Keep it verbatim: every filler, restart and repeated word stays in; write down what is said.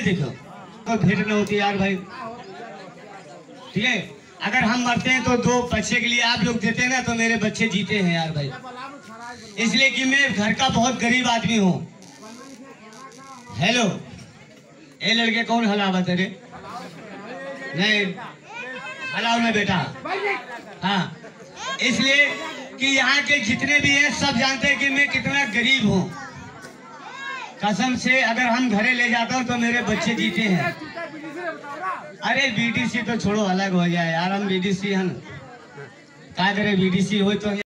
देखो तो भेंट न होती यार भाई, ठीक है। अगर हम मरते हैं तो दो बच्चे के लिए आप लोग देते हैं ना, तो मेरे बच्चे जीते हैं यार भाई, इसलिए कि मैं घर का बहुत गरीब आदमी हूँ। हेलो, ये लड़के कौन हलावा तेरे? नहीं हलाओ ना बेटा। हाँ, इसलिए कि यहाँ के जितने भी हैं सब जानते हैं कि मैं कितना गरीब हूँ। कसम से अगर हम घरे ले जाता हूँ तो मेरे बच्चे जीते हैं। अरे बीडीसी तो छोड़ो, अलग हो जाए यार, हम बीडीसी हैं, क्या करें, बीडीसी हो तो